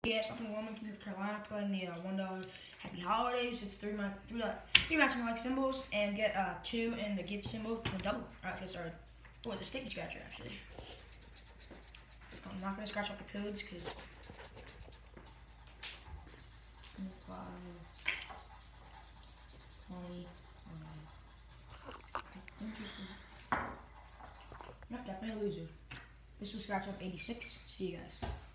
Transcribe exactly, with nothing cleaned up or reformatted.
Yeah, it's up in Wilmington, North Carolina, playing the uh, one dollar Happy Holidays. It's three ma three, uh, three matching like symbols, and get uh, two in the gift symbol and double. Alright, let's get started. Oh, it's a sticky scratcher actually. I'm not gonna scratch off the codes because five, twenty, I think this is, nope, definitely a loser. This will scratch off eighty-six. See you guys.